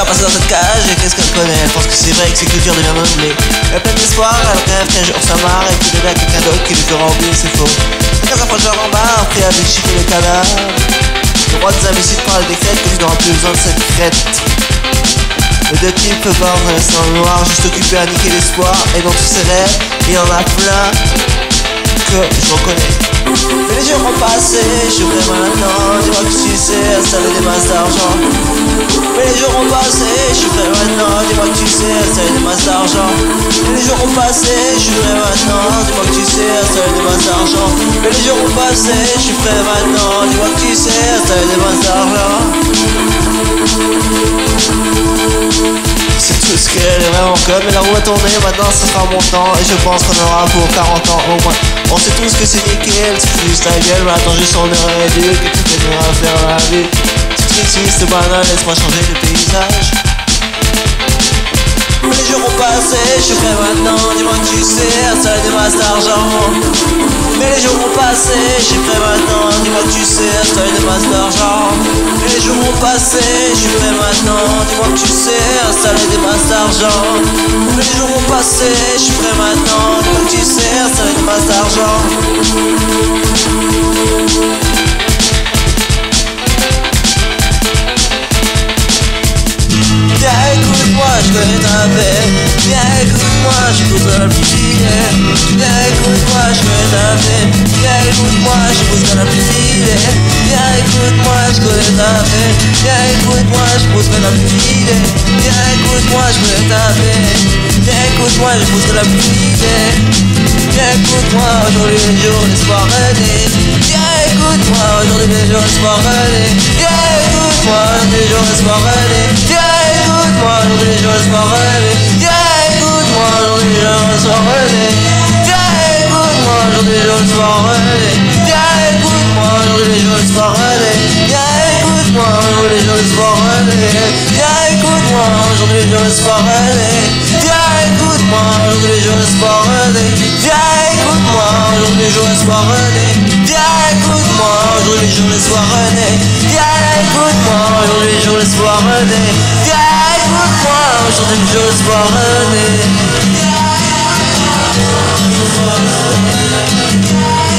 qu'à passer dans cette cage et qu'est-ce qu'elle connaît? Elle pense que c'est vrai que c'est culture devient meublée. Elle a plein d'espoir, elle rêve qu'un jour ça marre et qu'il est là quelqu'un d'autre qui lui fera oublier, c'est faux. Et quand ça fois genre en bas, après avec chiffrer les cadavres. Le roi des imbéciles prend la défaite, que tu n'auras plus besoin de cette crête. Les deux types partent dans l'instant noir, juste occupés à niquer l'espoir. Et dans tous ces rêves, il y en a plein que je reconnais. Mais les jours ont passé, je suis prêt maintenant. Dis-moi que tu sais installer des masses d'argent. Mais les jours ont passé, je suis prêt maintenant. Dis-moi que tu sais installer des masses d'argent. Mais les jours ont passé, je suis prêt maintenant. Dis-moi que tu sais installer des masses d'argent. Mais les jours ont passé, je suis prêt maintenant. Dis-moi que tu sais installer des masses d'argent. C'est tout ce qu'elle est vraiment comme. Mais la roue a tourné, maintenant ça sera mon temps. Et je pense qu'on aura pour 40 ans au moins. On sait tous que c'est nickel, c'est juste ta gueule. Maintenant juste on est réduit, que tu fais à faire la vie. C'est triste, c'est banal, laisse-moi changer de paysage. Mais les jours ont passé, je suis prêt maintenant. Dis-moi que tu sais installer des masses d'argent. Mais les jours ont passé, je suis prêt maintenant. Dis-moi que tu sais installer des masses d'argent. Mais les jours ont passé, je suis prêt maintenant. Dis-moi que tu sais installer des masses d'argent. Mais les jours ont passé, je suis prêt maintenant. Dis-moi que tu sais installer des masses d'argent. Viens écoute-moi, je connais ta paix. Viens écoute-moi, je pose la plus filet. Viens écoute-moi, je connais ta paix. Viens écoute-moi, je pose la plus filet. Viens écoute-moi, je connais ta paix. Viens écoute-moi, je pose la plus filet. Viens écoute-moi, je connais ta paix. Viens écoute-moi, je pose la plus filet. Viens écoute-moi, aujourd'hui les jours l'espoir renaît. Viens écoute-moi, aujourd'hui les jours l'espoir renaît. Viens écoute-moi, aujourd'hui les jours l'espoir renaît. Viens écoute-moi, aujourd'hui les jours l'espoir renaît. Viens écoute-moi, aujourd'hui les jours l'espoir renaît. Viens écoute-moi, aujourd'hui les jours l'espoir renaît. Viens écoute-moi, aujourd'hui les jours l'espoir renaît. Viens écoute-moi, aujourd'hui les jours l'espoir renaît. Viens écoute-moi, aujourd'hui les jours l'espoir renaît. Viens écoute-moi, aujourd'hui les jours l'espoir renaît. Viens écoute-moi, aujourd'hui les jours l'espoir renaît. Viens écoute-moi, aujourd'hui les jours l'espoir renaît. Viens écoute-moi, aujourd'hui les jours l'espoir renaît. Viens écoute-moi, aujourd'hui les jours l'espoir renaît.